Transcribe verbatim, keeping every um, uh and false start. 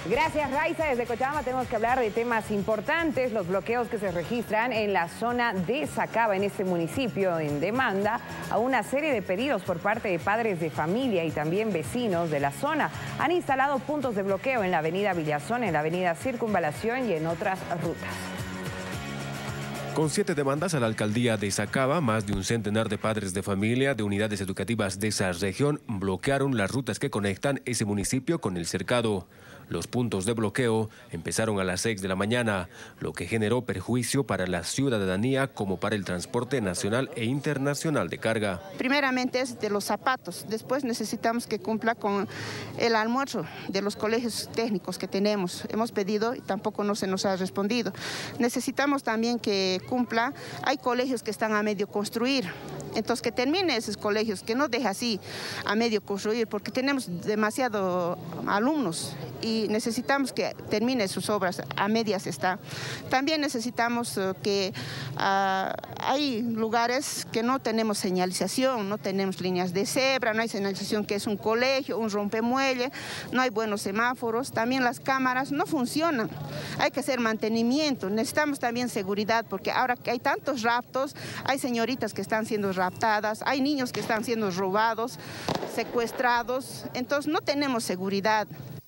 Gracias, Raiza. Desde Cochabamba tenemos que hablar de temas importantes, los bloqueos que se registran en la zona de Sacaba, en este municipio, en demanda a una serie de pedidos por parte de padres de familia y también vecinos de la zona. Han instalado puntos de bloqueo en la avenida Villazón, en la avenida Circunvalación y en otras rutas. Con siete demandas a la alcaldía de Sacaba, más de un centenar de padres de familia de unidades educativas de esa región bloquearon las rutas que conectan ese municipio con el cercado. Los puntos de bloqueo empezaron a las seis de la mañana, lo que generó perjuicio para la ciudadanía como para el transporte nacional e internacional de carga. Primeramente es de los zapatos, después necesitamos que cumpla con el almuerzo de los colegios técnicos que tenemos. Hemos pedido y tampoco no se nos ha respondido. Necesitamos también que cumpla, hay colegios que están a medio construir, entonces que termine esos colegios, que no deje así a medio construir, porque tenemos demasiados alumnos y necesitamos que termine sus obras, a medias está. También necesitamos uh, que uh, hay lugares que no tenemos señalización, no tenemos líneas de cebra, no hay señalización que es un colegio, un rompemuelle, no hay buenos semáforos, también las cámaras no funcionan, hay que hacer mantenimiento, necesitamos también seguridad, porque ahora que hay tantos raptos, hay señoritas que están siendo raptadas, hay niños que están siendo robados, secuestrados, entonces no tenemos seguridad.